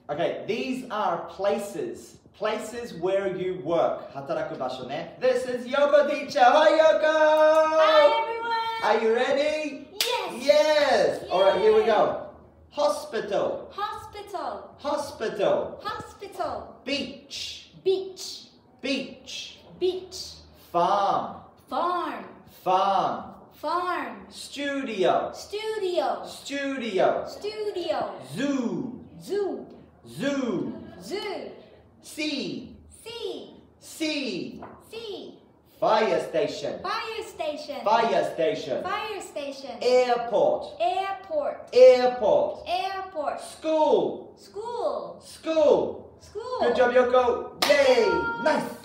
Okay, these are places. Places where you work. 働く場所ね。This is Yoko teacher. Hi Yoko! Hi everyone! Are you ready? Yes! Yes! Alright, here we go. Hospital. Hospital. Hospital. Hospital. Beach. Beach. Beach. Beach. Farm. Farm. Farm. Farm. Studio. Studio. Studio. Studio. Zoo. Zoo. Zoo. Zoo. Sea. Sea. Sea. Sea. Fire station. Fire station. Fire station. Fire station. Airport. Airport. Airport. Airport. School. School. School. School. Good job, Yoko. Yay! Nice.